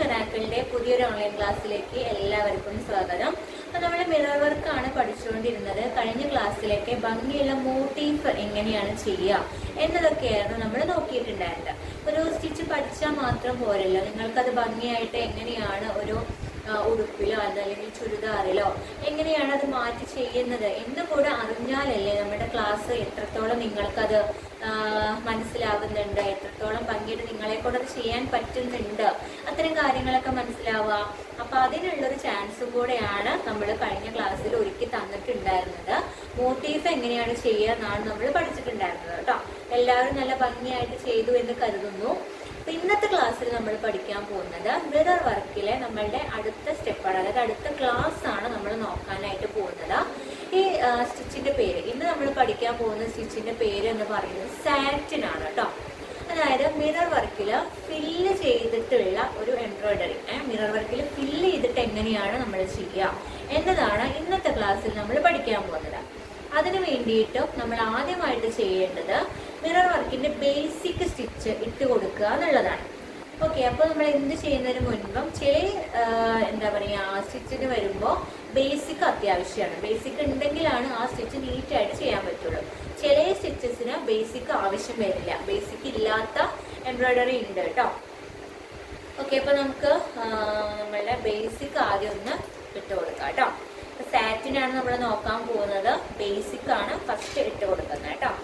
മെറാക്കിളിന്റെ പുതിയൊരു ഓൺലൈൻ ക്ലാസ്സിലേക്ക് എല്ലാവർക്കും സ്വാഗതം. അപ്പോൾ നമ്മൾ മിറർ വർക്കാണ് പഠിച്ചുകൊണ്ടിരുന്നത്. കഴിഞ്ഞ ക്ലാസ്സിലേക്ക് ഭംഗിയുള്ള മോട്ടീഫ് എങ്ങനെയാണ് ചെയ്യുക എന്നതൊക്കെയായിരുന്നു നമ്മൾ നോക്കിയിട്ടുണ്ടായിരുന്നത്. ഒരു സ്റ്റിച്ച് പഠിച്ചാൽ മാത്രം പോരല്ലോ, നിങ്ങൾക്കത് ഭംഗിയായിട്ട് എങ്ങനെയാണ് ഒരു ഉടുപ്പിലോ അതല്ലെങ്കിൽ ചുരിദാറിലോ എങ്ങനെയാണ് അത് മാറ്റി ചെയ്യുന്നത് എന്ന് കൂടെ അറിഞ്ഞാലല്ലേ നമ്മുടെ ക്ലാസ് എത്രത്തോളം നിങ്ങൾക്കത് മനസ്സിലാവുന്നുണ്ട്, എത്രത്തോളം ഭംഗിയായിട്ട് നിങ്ങളെ കൊണ്ട് അത് ചെയ്യാൻ പറ്റുന്നുണ്ട്, അത്തരം കാര്യങ്ങളൊക്കെ മനസ്സിലാവുക. അപ്പൊ അതിനുള്ളൊരു ചാൻസും കൂടെയാണ് നമ്മൾ കഴിഞ്ഞ ക്ലാസ്സിൽ ഒരുക്കി തന്നിട്ടുണ്ടായിരുന്നത്. മോട്ടീഫ് എങ്ങനെയാണ് ചെയ്യുക എന്നാണ് നമ്മൾ പഠിച്ചിട്ടുണ്ടായിരുന്നത് കേട്ടോ. എല്ലാവരും നല്ല ഭംഗിയായിട്ട് ചെയ്തു എന്ന് കരുതുന്നു. അപ്പൊ ഇന്നത്തെ ക്ലാസ്സിൽ നമ്മൾ പഠിക്കാൻ പോകുന്നത് മിറർ വർക്കിലെ നമ്മളുടെ അടുത്ത സ്റ്റെപ്പാണ്, അതായത് അടുത്ത ക്ലാസ് ആണ് നമ്മൾ നോക്കാനായിട്ട് പോകുന്നത്. ഈ സ്റ്റിച്ചിന്റെ പേര്, ഇന്ന് നമ്മൾ പഠിക്കാൻ പോകുന്ന സ്റ്റിച്ചിന്റെ പേര് എന്ന് പറയുന്നത് സാറ്റിൻ ആണ് കേട്ടോ. അതായത് മിറർ വർക്കിൽ ഫില്ല് ചെയ്തിട്ടുള്ള ഒരു എംബ്രോയിഡറി, മിറർ വർക്കിൽ ഫില്ല് ചെയ്തിട്ട് എങ്ങനെയാണ് നമ്മൾ ചെയ്യുക എന്നതാണ് ഇന്നത്തെ ക്ലാസ്സിൽ നമ്മൾ പഠിക്കാൻ പോകുന്നത്. അതിനു വേണ്ടിയിട്ട് നമ്മൾ ആദ്യമായിട്ട് ചെയ്യേണ്ടത് മിറർ വർക്കിന്റെ ബേസിക് സ്റ്റിച്ച് ഇട്ട് കൊടുക്കുക എന്നുള്ളതാണ്. ഓക്കെ, അപ്പോൾ നമ്മൾ എന്ത് ചെയ്യുന്നതിന് മുൻപും ചില എന്താ പറയുക സ്റ്റിച്ചിന് വരുമ്പോൾ ബേസിക് അത്യാവശ്യമാണ്. ബേസിക് ഉണ്ടെങ്കിലാണ് ആ സ്റ്റിച്ച് നീറ്റായിട്ട് ചെയ്യാൻ പറ്റുള്ളൂ. ചില സ്റ്റിച്ചസിന് ബേസിക് ആവശ്യം വരില്ല, ബേസിക് ഇല്ലാത്ത എംബ്രോയിഡറി ഉണ്ട് കേട്ടോ. ഓക്കെ, അപ്പോൾ നമുക്ക് നമ്മളുടെ ബേസിക് ആദ്യം ഒന്ന് ഇട്ട് കൊടുക്കാം കേട്ടോ. സാറ്റിനാണ് നമ്മൾ നോക്കാൻ പോകുന്നത്. ബേസിക് ആണ് ഫസ്റ്റ് ഇട്ട് കൊടുക്കുന്നത് കേട്ടോ.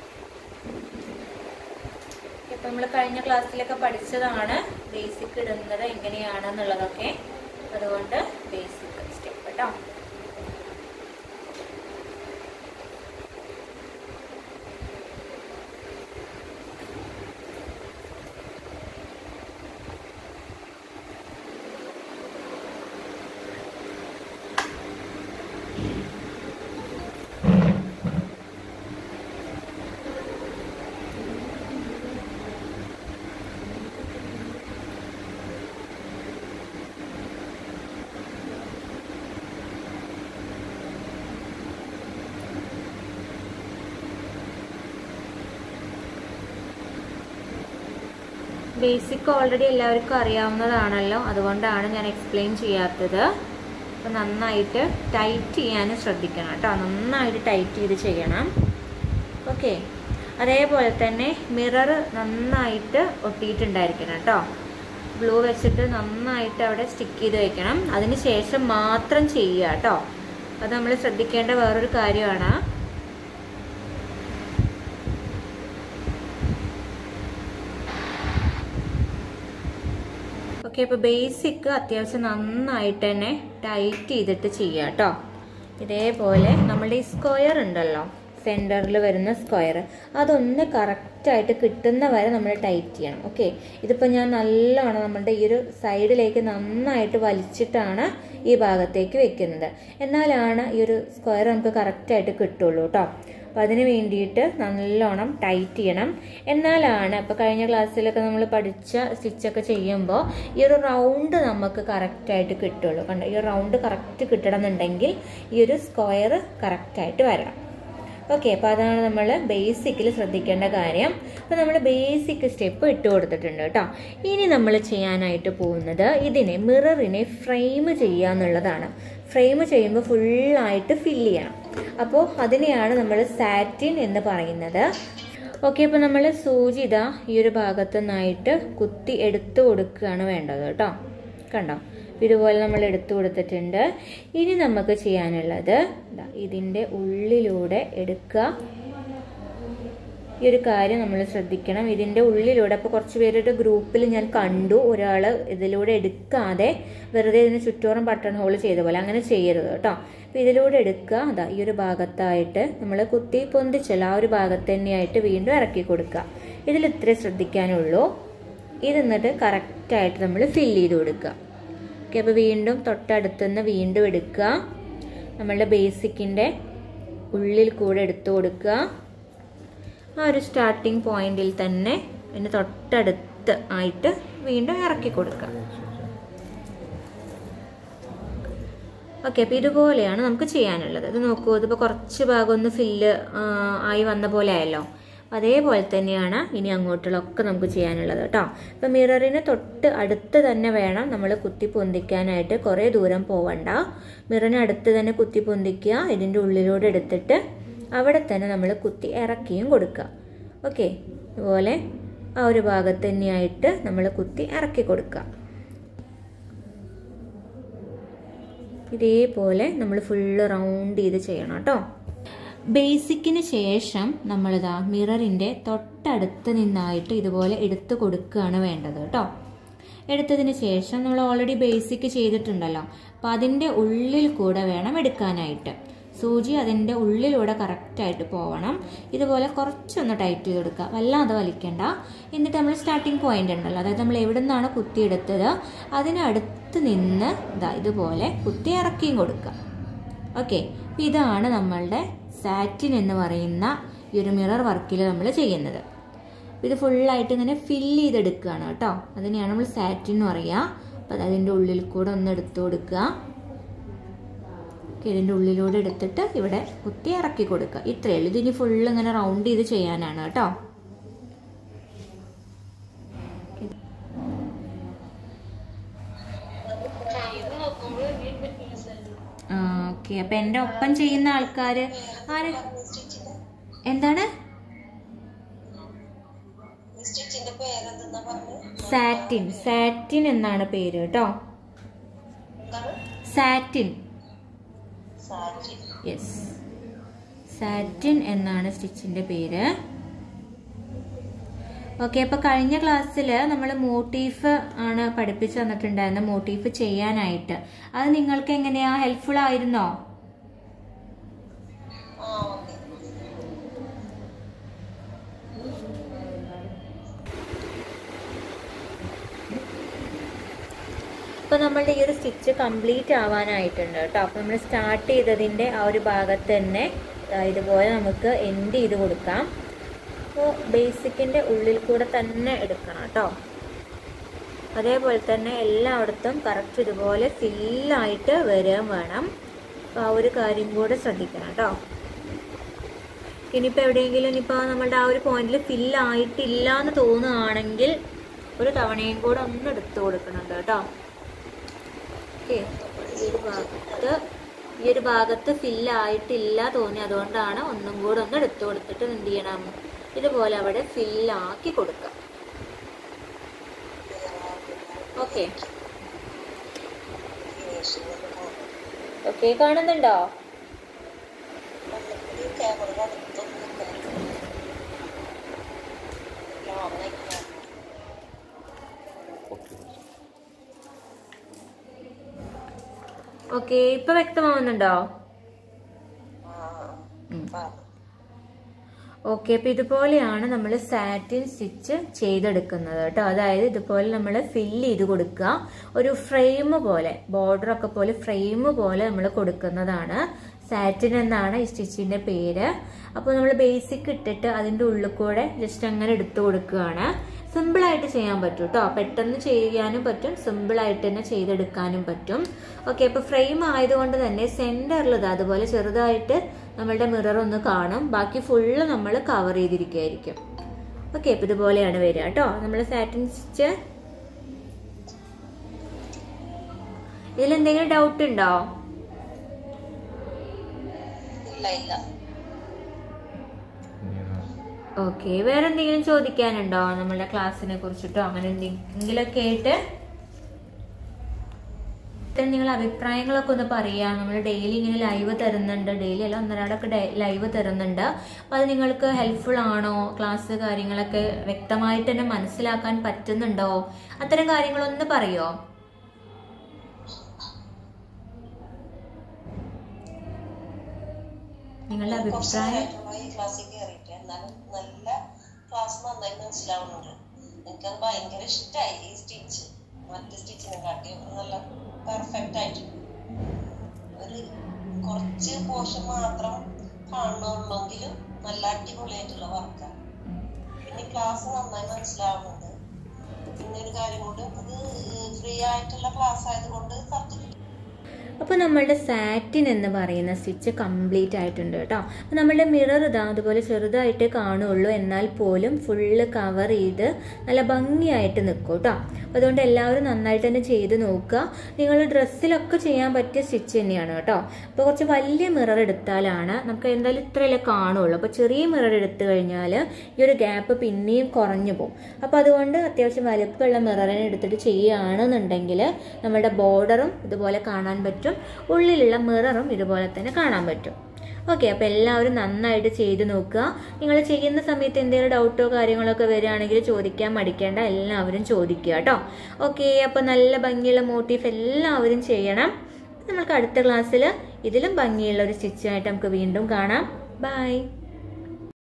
ഇപ്പൊ നമ്മൾ കഴിഞ്ഞ ക്ലാസ്സിലൊക്കെ പഠിച്ചതാണ് ബേസിക് ഇടുന്നത് എങ്ങനെയാണെന്നുള്ളതൊക്കെ. അതുകൊണ്ട് ബേസിക് സ്റ്റെപ്പ് കേട്ടോ. ബേസിക് ഓൾറെഡി എല്ലാവർക്കും അറിയാവുന്നതാണല്ലോ, അതുകൊണ്ടാണ് ഞാൻ എക്സ്പ്ലെയിൻ ചെയ്യാത്തത്. അപ്പോൾ നന്നായിട്ട് ടൈറ്റ് ചെയ്യാനും ശ്രദ്ധിക്കണം കേട്ടോ, നന്നായിട്ട് ടൈറ്റ് ചെയ്ത് ചെയ്യണം. ഓക്കെ, അതേപോലെ തന്നെ മിറർ നന്നായിട്ട് ഒട്ടിയിട്ടുണ്ടായിരിക്കണം കേട്ടോ. ഗ്ലൂ വെച്ചിട്ട് നന്നായിട്ട് അവിടെ സ്റ്റിക്ക് ചെയ്ത് വെക്കണം. അതിന് ശേഷം മാത്രം ചെയ്യുക കേട്ടോ. അത് നമ്മൾ ശ്രദ്ധിക്കേണ്ട വേറൊരു കാര്യമാണ്. ഓക്കെ, അപ്പോൾ ബേസിക് അത്യാവശ്യം നന്നായിട്ട് തന്നെ ടൈറ്റ് ചെയ്തിട്ട് ചെയ്യുക കേട്ടോ. ഇതേപോലെ നമ്മളുടെ ഈ സ്ക്വയർ ഉണ്ടല്ലോ, സെൻറ്ററിൽ വരുന്ന സ്ക്വയർ, അതൊന്ന് കറക്റ്റായിട്ട് കിട്ടുന്ന വരെ നമ്മൾ ടൈറ്റ് ചെയ്യണം. ഓക്കെ, ഇതിപ്പോൾ ഞാൻ നല്ലോണം നമ്മളുടെ ഈ ഒരു സൈഡിലേക്ക് നന്നായിട്ട് വലിച്ചിട്ടാണ് ഈ ഭാഗത്തേക്ക് വെക്കുന്നത്. എന്നാലാണ് ഈ ഒരു സ്ക്വയർ നമുക്ക് കറക്റ്റായിട്ട് കിട്ടുള്ളൂ കേട്ടോ. അപ്പോൾ അതിന് വേണ്ടിയിട്ട് നല്ലോണം ടൈറ്റ് ചെയ്യണം. എന്നാലാണ് ഇപ്പോൾ കഴിഞ്ഞ ക്ലാസ്സിലൊക്കെ നമ്മൾ പഠിച്ച സ്റ്റിച്ചൊക്കെ ചെയ്യുമ്പോൾ ഈ ഒരു റൗണ്ട് നമുക്ക് കറക്റ്റായിട്ട് കിട്ടുള്ളൂ. കണ്ടോ, ഈ റൗണ്ട് കറക്റ്റ് കിട്ടണമെന്നുണ്ടെങ്കിൽ ഈ ഒരു സ്ക്വയർ കറക്റ്റായിട്ട് വരണം. ഓക്കെ, അപ്പോൾ അതാണ് നമ്മൾ ബേസിക്കിൽ ശ്രദ്ധിക്കേണ്ട കാര്യം. അപ്പോൾ നമ്മൾ ബേസിക് സ്റ്റെപ്പ് ഇട്ട് കൊടുത്തിട്ടുണ്ട് കേട്ടോ. ഇനി നമ്മൾ ചെയ്യാനായിട്ട് പോകുന്നത് മിററിനെ ഫ്രെയിം ചെയ്യുക എന്നുള്ളതാണ്. ഫ്രെയിം ചെയ്യുമ്പോൾ ഫുള്ളായിട്ട് ഫില്ല് ചെയ്യണം. അപ്പോൾ അതിനെയാണ് നമ്മൾ സാറ്റിൻ എന്ന് പറയുന്നത്. ഓക്കെ, അപ്പോൾ നമ്മൾ സൂചി ഈ ഒരു ഭാഗത്തു നിന്നായിട്ട് കുത്തി എടുത്തു കൊടുക്കുകയാണ് വേണ്ടത് കേട്ടോ. കണ്ടോ, ഇതുപോലെ നമ്മൾ എടുത്തു കൊടുത്തിട്ടുണ്ട്. ഇനി നമുക്ക് ചെയ്യാനുള്ളത് ഇതിൻ്റെ ഉള്ളിലൂടെ എടുക്കുക. ഈ ഒരു കാര്യം നമ്മൾ ശ്രദ്ധിക്കണം, ഇതിൻ്റെ ഉള്ളിലൂടെ. അപ്പോൾ കുറച്ച് പേരുടെ ഗ്രൂപ്പിൽ ഞാൻ കണ്ടു, ഒരാൾ ഇതിലൂടെ എടുക്കാതെ വെറുതെ ഇതിന് ചുറ്റോറും ബട്ടൺ ഹോൾ ചെയ്ത പോലെ, അങ്ങനെ ചെയ്യരുത് കേട്ടോ. അപ്പോൾ ഇതിലൂടെ എടുക്കുക. ഈ ഒരു ഭാഗത്തായിട്ട് നമ്മൾ കുത്തി പൊന്തിച്ചല്ലോ, ആ ഒരു ഭാഗത്ത് തന്നെയായിട്ട് വീണ്ടും ഇറക്കി കൊടുക്കുക. ഇതിൽ ഇത്രേ ശ്രദ്ധിക്കാനുള്ളൂ. ഇത് എന്നിട്ട് കറക്റ്റായിട്ട് നമ്മൾ ഫില്ല് ചെയ്ത് കൊടുക്കുക. ഓക്കെ, അപ്പോൾ വീണ്ടും തൊട്ടടുത്തുനിന്ന് വീണ്ടും എടുക്കുക. നമ്മളുടെ ബേസിക്കിൻ്റെ ഉള്ളിൽ കൂടെ എടുത്തു കൊടുക്കുക. ആ ഒരു സ്റ്റാർട്ടിങ് പോയിന്റിൽ തന്നെ അതിന് തൊട്ടടുത്ത് ആയിട്ട് വീണ്ടും ഇറക്കി കൊടുക്കുക. ഓക്കെ, അപ്പോൾ ഇതുപോലെയാണ് നമുക്ക് ചെയ്യാനുള്ളത്. ഇത് നോക്കൂ, ഇതിപ്പോൾ കുറച്ച് ഭാഗം ഒന്ന് ഫില്ല് ആയി വന്ന പോലെ ആയല്ലോ. അതേപോലെ തന്നെയാണ് ഇനി അങ്ങോട്ടുള്ളതൊക്കെ നമുക്ക് ചെയ്യാനുള്ളത് കേട്ടോ. അപ്പം മിററിന് തൊട്ട് അടുത്ത് തന്നെ വേണം നമ്മൾ കുത്തി പൊന്തിക്കാനായിട്ട്, കുറേ ദൂരം പോവണ്ട. മിററിന് അടുത്ത് തന്നെ കുത്തി പൊന്തിക്കുക, ഇതിൻ്റെ ഉള്ളിലൂടെ എടുത്തിട്ട് അവിടെ തന്നെ നമ്മൾ കുത്തി ഇറക്കിയും കൊടുക്കുക. ഓക്കെ, അതുപോലെ ആ ഒരു ഭാഗത്ത് തന്നെയായിട്ട് നമ്മൾ കുത്തി ഇറക്കി കൊടുക്കുക. ഇതേപോലെ നമ്മൾ ഫുള്ള് റൗണ്ട് ചെയ്ത് ചെയ്യണം കേട്ടോ. ബേസിക്കിന് ശേഷം നമ്മളിതാ മിററിൻ്റെ തൊട്ടടുത്ത് നിന്നായിട്ട് ഇതുപോലെ എടുത്തു കൊടുക്കുകയാണ് വേണ്ടത് കേട്ടോ. എടുത്തതിന് ശേഷം നമ്മൾ ഓൾറെഡി ബേസിക് ചെയ്തിട്ടുണ്ടല്ലോ, അപ്പം അതിൻ്റെ ഉള്ളിൽ കൂടെ വേണം എടുക്കാനായിട്ട്. സൂചി അതിൻ്റെ ഉള്ളിലൂടെ കറക്റ്റായിട്ട് പോവണം. ഇതുപോലെ കുറച്ചൊന്ന് ടൈറ്റ് ചെയ്ത് കൊടുക്കുക, വല്ലാതെ വലിക്കണ്ട. എന്നിട്ട് നമ്മൾ സ്റ്റാർട്ടിങ് പോയിന്റ് ഉണ്ടല്ലോ, അതായത് നമ്മൾ എവിടെ നിന്നാണ് കുത്തിയെടുത്തത് അതിനടുത്ത് നിന്ന് ഇതുപോലെ കുത്തി ഇറക്കിയും കൊടുക്കുക. ഓക്കെ, ഇതാണ് നമ്മളുടെ സാറ്റിൻ എന്ന് പറയുന്ന ഈ ഒരു മിറർ വർക്കിൽ നമ്മൾ ചെയ്യുന്നത്. ഇത് ഫുള്ളായിട്ട് ഇങ്ങനെ ഫില്ല് ചെയ്തെടുക്കുകയാണ് കേട്ടോ. അതിനെയാണ് നമ്മൾ സാറ്റിൻ എന്ന് പറയുക. അപ്പം അതിൻ്റെ ഉള്ളിൽ കൂടെ ഒന്ന് എടുത്തു കൊടുക്കുക. ഇതിൻ്റെ ഉള്ളിലൂടെ എടുത്തിട്ട് ഇവിടെ കുത്തി ഇറക്കി കൊടുക്കുക. ഇത്രയേ ഉള്ളൂ. ഇതിന് ഫുള്ള് ഇങ്ങനെ റൗണ്ട് ചെയ്ത് ചെയ്യാനാണ് കേട്ടോ. ഓക്കെ, അപ്പം എൻ്റെ ഒപ്പം ചെയ്യുന്ന ആൾക്കാർ ആര്, എന്താണ്? സാറ്റിൻ, സാറ്റിൻ എന്നാണ് പേര് കേട്ടോ. സാറ്റിൻ, യെസ്, സാറ്റിൻ എന്നാണ് സ്റ്റിച്ചിന്റെ പേര്. ഓക്കെ, അപ്പൊ കഴിഞ്ഞ ക്ലാസ്സിൽ നമ്മൾ മോട്ടീഫ് ആണ് പഠിപ്പിച്ചു തന്നിട്ടുണ്ടായിരുന്നത്, മോട്ടീഫ് ചെയ്യാനായിട്ട്. അത് നിങ്ങൾക്ക് എങ്ങനെയാ, ഹെൽപ്ഫുൾ ആയിരുന്നോ? അപ്പോൾ നമ്മളുടെ ഈ ഒരു സ്റ്റിച്ച് കംപ്ലീറ്റ് ആവാനായിട്ടുണ്ട് കേട്ടോ. അപ്പോൾ നമ്മൾ സ്റ്റാർട്ട് ചെയ്തതിൻ്റെ ആ ഒരു ഭാഗത്ത് തന്നെ ഇതുപോലെ നമുക്ക് എൻഡ് ചെയ്ത് കൊടുക്കാം. അപ്പോൾ ബേസിക്കിൻ്റെ ഉള്ളിൽ കൂടെ തന്നെ എടുക്കണം കേട്ടോ. അതേപോലെ തന്നെ എല്ലായിടത്തും കറക്റ്റ് ഇതുപോലെ ഫില്ലായിട്ട് വരികയും വേണം. അപ്പോൾ ആ ഒരു കാര്യം കൂടെ ശ്രദ്ധിക്കണം കേട്ടോ. ഇനിയിപ്പോൾ എവിടെയെങ്കിലും ഇനിയിപ്പോൾ നമ്മളുടെ ആ ഒരു പോയിന്റിൽ ഫില്ലായിട്ടില്ല എന്ന് തോന്നുകയാണെങ്കിൽ ഒരു തവണയും കൂടെ ഒന്ന് എടുത്തു കൊടുക്കുന്നുണ്ട് കേട്ടോ. ഓക്കെ, ഈ ഒരു ഭാഗത്ത് ഫില്ലായിട്ടില്ല തോന്നി, അതുകൊണ്ടാണ് ഒന്നും കൂടെ ഒന്ന് എടുത്തു കൊടുത്തിട്ട് എന്ത് ചെയ്യണം, ഇതുപോലെ അവിടെ ഫില്ലാക്കി കൊടുക്കാം. ഓക്കെ ഓക്കെ, കാണുന്നുണ്ടോ? ഓക്കെ, ഇപ്പൊ വ്യക്തമാവുന്നുണ്ടോ? ഓക്കെ, അപ്പൊ ഇതുപോലെയാണ് നമ്മൾ സാറ്റിൻ സ്റ്റിച്ച് ചെയ്തെടുക്കുന്നത് കേട്ടോ. അതായത് ഇതുപോലെ നമ്മൾ ഫില്ല് ചെയ്ത് കൊടുക്കുക, ഒരു ഫ്രെയിം പോലെ, ബോർഡറൊക്കെ പോലെ ഫ്രെയിം പോലെ നമ്മൾ കൊടുക്കുന്നതാണ്. സാറ്റിൻ എന്നാണ് ഈ സ്റ്റിച്ചിന്റെ പേര്. അപ്പോൾ നമ്മൾ ബേസിക് ഇട്ടിട്ട് അതിൻ്റെ ഉള്ളിൽ കൂടെ ജസ്റ്റ് അങ്ങനെ എടുത്തു കൊടുക്കുകയാണ്. സിമ്പിളായിട്ട് ചെയ്യാൻ പറ്റും കേട്ടോ, പെട്ടെന്ന് ചെയ്യാനും പറ്റും, സിമ്പിളായിട്ട് തന്നെ ചെയ്തെടുക്കാനും പറ്റും. ഓക്കെ, അപ്പോൾ ഫ്രെയിം ആയതുകൊണ്ട് തന്നെ സെൻറ്ററിൽ അതുപോലെ ചെറുതായിട്ട് നമ്മളുടെ മിറർ ഒന്ന് കാണും, ബാക്കി ഫുള്ള് നമ്മൾ കവർ ചെയ്തിരിക്കുകയായിരിക്കും. ഓക്കെ, അപ്പോൾ ഇതുപോലെയാണ് വരിക കേട്ടോ നമ്മൾ സാറ്റിൻ സ്റ്റിച്ച്. ഇതിലെന്തെങ്കിലും ഡൗട്ട് ഉണ്ടോ? ഓക്കെ, വേറെ എന്തെങ്കിലും ചോദിക്കാനുണ്ടോ നമ്മളുടെ ക്ലാസ്സിനെ കുറിച്ചിട്ടോ അങ്ങനെ എന്തെങ്കിലുമൊക്കെ ആയിട്ട്? നിങ്ങൾ അഭിപ്രായങ്ങളൊക്കെ ഒന്ന് പറയാം. നമ്മൾ ഡെയിലി ഇങ്ങനെ ലൈവ് തരുന്നുണ്ട്, ഡെയിലി അല്ല ഒന്നരാടൊക്കെ ലൈവ് തരുന്നുണ്ട്. അപ്പോൾ അത് നിങ്ങൾക്ക് ഹെൽപ്ഫുൾ ആണോ, ക്ലാസ് കാര്യങ്ങളൊക്കെ വ്യക്തമായിട്ട് തന്നെ മനസ്സിലാക്കാൻ പറ്റുന്നുണ്ടോ, അത്തരം കാര്യങ്ങളൊന്ന് പറയോ? നിങ്ങളുടെ അഭിപ്രായം. നല്ല ക്ലാസ് നന്നായി മനസ്സിലാവുന്നുണ്ട്. എനിക്കത് ഭയങ്കര ഇഷ്ടമായി ഈ സ്റ്റിച്ച്. മറ്റു സ്റ്റിച്ചിനെ കാട്ടി നല്ല പെർഫെക്റ്റ് ആയിട്ട് ഒരു കുറച്ച് പോർഷൻ മാത്രം കാണുന്നുള്ളെങ്കിലും നല്ല അടിപൊളിയായിട്ടുള്ള വർക്കാണ്. പിന്നെ ക്ലാസ് നന്നായി മനസ്സിലാവുന്നുണ്ട്. പിന്നെ ഒരു കാര്യം കൊണ്ട് ഇത് ഫ്രീ ആയിട്ടുള്ള ക്ലാസ് ആയതുകൊണ്ട് സർട്ടിഫിക്കറ്റ്. അപ്പോൾ നമ്മളുടെ സാറ്റിൻ എന്ന് പറയുന്ന സ്റ്റിച്ച് കംപ്ലീറ്റ് ആയിട്ടുണ്ട് കേട്ടോ. അപ്പോൾ നമ്മളുടെ മിറർ ഇതാ അതുപോലെ ചെറുതായിട്ടേ കാണുള്ളൂ, എന്നാൽ പോലും ഫുള്ള് കവർ ചെയ്ത് നല്ല ഭംഗിയായിട്ട് നിൽക്കും കേട്ടോ. അപ്പോൾ അതുകൊണ്ട് എല്ലാവരും നന്നായിട്ട് തന്നെ ചെയ്ത് നോക്കുക. നിങ്ങൾ ഡ്രസ്സിലൊക്കെ ചെയ്യാൻ പറ്റിയ സ്റ്റിച്ച് തന്നെയാണ് കേട്ടോ. അപ്പോൾ കുറച്ച് വലിയ മിറർ എടുത്താലാണ് നമുക്ക് എന്തായാലും ഇത്രയല്ലേ കാണുള്ളൂ. അപ്പോൾ ചെറിയ മിറർ എടുത്തു കഴിഞ്ഞാൽ ഈ ഒരു ഗ്യാപ്പ് പിന്നെയും കുറഞ്ഞു പോകും. അപ്പോൾ അതുകൊണ്ട് അത്യാവശ്യം വലുപ്പമുള്ള മിററിനെ എടുത്തിട്ട് ചെയ്യുകയാണെന്നുണ്ടെങ്കിൽ നമ്മുടെ ബോർഡറും ഇതുപോലെ കാണാൻ പറ്റും, ഉള്ളിലുള്ള മിററും ഇതുപോലെ തന്നെ കാണാൻ പറ്റും. ഓക്കെ, അപ്പോൾ എല്ലാവരും നന്നായിട്ട് ചെയ്ത് നോക്കുക. നിങ്ങൾ ചെയ്യുന്ന സമയത്ത് എന്തെങ്കിലും ഡൗട്ടോ കാര്യങ്ങളൊക്കെ വരികയാണെങ്കിൽ ചോദിക്കാൻ മടിക്കേണ്ട, എല്ലാവരും ചോദിക്കുക കേട്ടോ. ഓക്കെ, അപ്പോൾ നല്ല ഭംഗിയുള്ള മോട്ടീഫ് എല്ലാവരും ചെയ്യണം. നമുക്ക് അടുത്ത ക്ലാസ്സിൽ ഇതിലും ഭംഗിയുള്ള ഒരു സ്റ്റിച്ചായിട്ട് നമുക്ക് വീണ്ടും കാണാം. ബൈ.